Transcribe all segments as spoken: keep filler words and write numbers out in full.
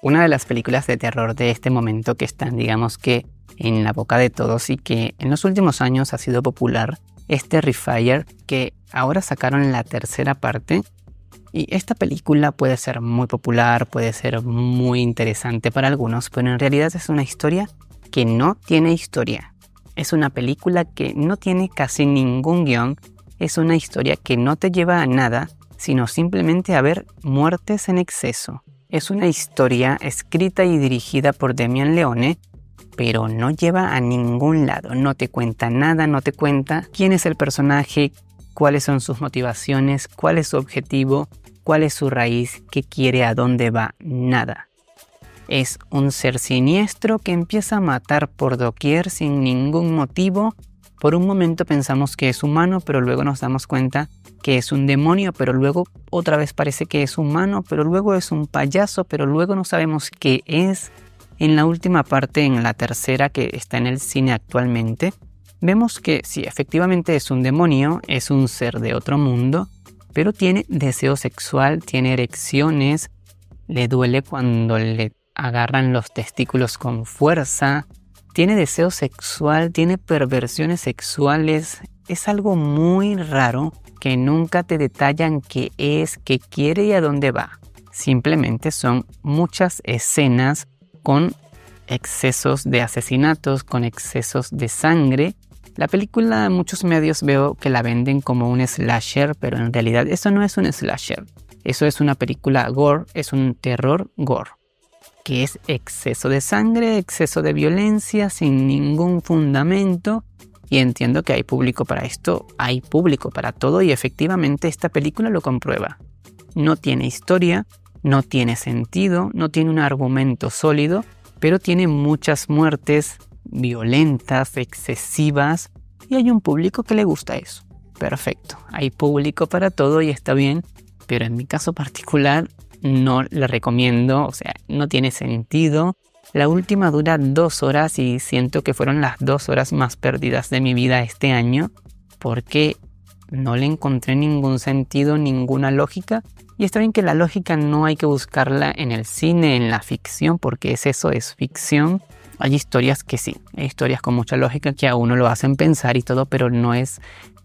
Una de las películas de terror de este momento que están, digamos que, en la boca de todos y que en los últimos años ha sido popular es Terrifier, que ahora sacaron la tercera parte. Y esta película puede ser muy popular, puede ser muy interesante para algunos, pero en realidad es una historia que no tiene historia. Es una película que no tiene casi ningún guión, es una historia que no te lleva a nada, sino simplemente a ver muertes en exceso. Es una historia escrita y dirigida por Damien Leone, pero no lleva a ningún lado, no te cuenta nada, no te cuenta quién es el personaje, cuáles son sus motivaciones, cuál es su objetivo, cuál es su raíz, qué quiere, a dónde va, nada. Es un ser siniestro que empieza a matar por doquier sin ningún motivo. Por un momento pensamos que es humano, pero luego nos damos cuenta que es un demonio, pero luego otra vez parece que es humano, pero luego es un payaso, pero luego no sabemos qué es. En la última parte, en la tercera que está en el cine actualmente, vemos que sí, efectivamente es un demonio, es un ser de otro mundo, pero tiene deseo sexual, tiene erecciones, le duele cuando le agarran los testículos con fuerza, tiene deseo sexual, tiene perversiones sexuales. Es algo muy raro que nunca te detallan qué es, qué quiere y a dónde va. Simplemente son muchas escenas con excesos de asesinatos, con excesos de sangre. La película en muchos medios veo que la venden como un slasher, pero en realidad eso no es un slasher. Eso es una película gore, es un terror gore, que es exceso de sangre, exceso de violencia sin ningún fundamento. Y entiendo que hay público para esto, hay público para todo y efectivamente esta película lo comprueba. No tiene historia, no tiene sentido, no tiene un argumento sólido, pero tiene muchas muertes violentas, excesivas y hay un público que le gusta eso. Perfecto, hay público para todo y está bien, pero en mi caso particular no le recomiendo, o sea, no tiene sentido. La última dura dos horas y siento que fueron las dos horas más perdidas de mi vida este año porque no le encontré ningún sentido, ninguna lógica. Y está bien que la lógica no hay que buscarla en el cine, en la ficción, porque es eso, es ficción. Hay historias que sí, hay historias con mucha lógica que a uno lo hacen pensar y todo, pero no es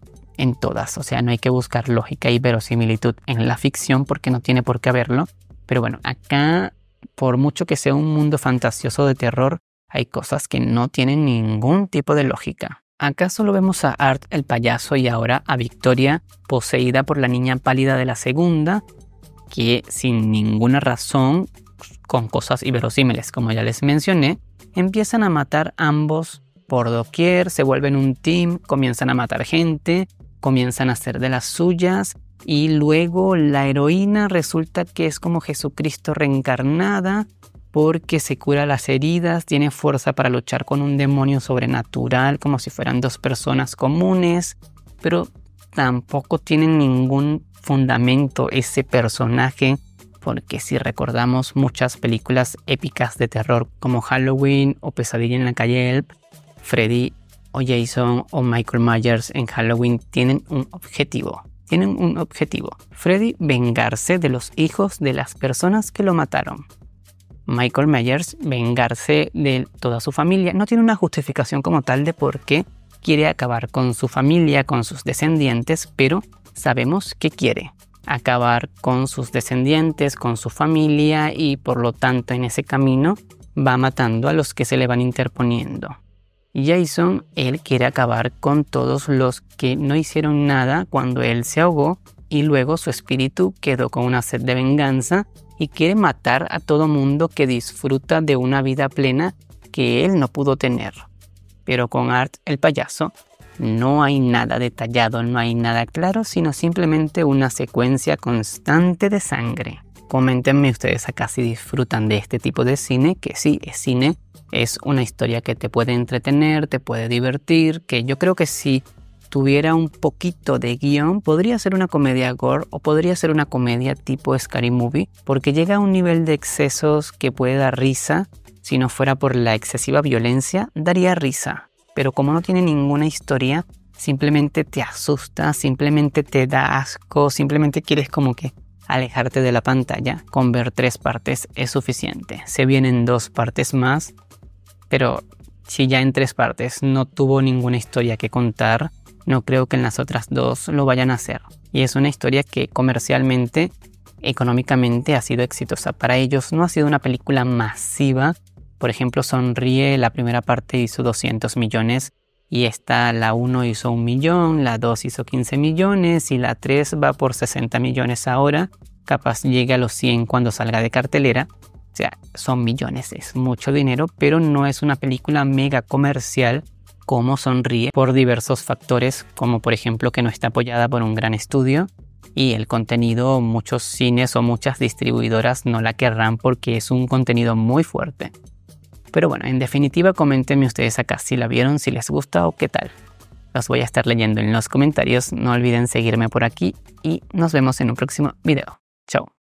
en todas. O sea, no hay que buscar lógica y verosimilitud en la ficción porque no tiene por qué haberlo. Pero bueno, acá, por mucho que sea un mundo fantasioso de terror, hay cosas que no tienen ningún tipo de lógica. Acá solo vemos a Art el payaso y ahora a Victoria poseída por la niña pálida de la segunda, que sin ninguna razón, con cosas inverosímiles como ya les mencioné, empiezan a matar ambos por doquier, se vuelven un team, comienzan a matar gente, comienzan a hacer de las suyas. Y luego la heroína resulta que es como Jesucristo reencarnada porque se cura las heridas, tiene fuerza para luchar con un demonio sobrenatural como si fueran dos personas comunes, pero tampoco tiene ningún fundamento ese personaje porque si recordamos muchas películas épicas de terror como Halloween o Pesadilla en la calle Elm, Freddy o Jason o Michael Myers en Halloween tienen un objetivo. Tienen un objetivo. Freddy vengarse de los hijos de las personas que lo mataron. Michael Myers vengarse de toda su familia. No tiene una justificación como tal de por qué quiere acabar con su familia, con sus descendientes, pero sabemos que quiere acabar con sus descendientes, con su familia y por lo tanto en ese camino va matando a los que se le van interponiendo. Jason, él quiere acabar con todos los que no hicieron nada cuando él se ahogó y luego su espíritu quedó con una sed de venganza y quiere matar a todo mundo que disfruta de una vida plena que él no pudo tener. Pero con Art el payaso no hay nada detallado, no hay nada claro, sino simplemente una secuencia constante de sangre. Coméntenme ustedes acá si disfrutan de este tipo de cine, que sí, es cine. Es una historia que te puede entretener, te puede divertir, que yo creo que si tuviera un poquito de guión, podría ser una comedia gore o podría ser una comedia tipo Scary Movie, porque llega a un nivel de excesos que puede dar risa. Si no fuera por la excesiva violencia, daría risa. Pero como no tiene ninguna historia, simplemente te asusta, simplemente te da asco, simplemente quieres como que alejarte de la pantalla. Con ver tres partes es suficiente. Se vienen dos partes más, pero si ya en tres partes no tuvo ninguna historia que contar, no creo que en las otras dos lo vayan a hacer. Y es una historia que comercialmente, económicamente ha sido exitosa. Para ellos no ha sido una película masiva. Por ejemplo, Sonríe, la primera parte hizo doscientos millones y esta, la uno hizo un millón, la dos hizo quince millones y la tres va por sesenta millones ahora. Capaz llegue a los cien cuando salga de cartelera. O sea, son millones, es mucho dinero, pero no es una película mega comercial como Sonríe por diversos factores, como por ejemplo que no está apoyada por un gran estudio y el contenido, muchos cines o muchas distribuidoras no la querrán porque es un contenido muy fuerte. Pero bueno, en definitiva, coméntenme ustedes acá si la vieron, si les gusta o qué tal. Los voy a estar leyendo en los comentarios, no olviden seguirme por aquí y nos vemos en un próximo video. Chao.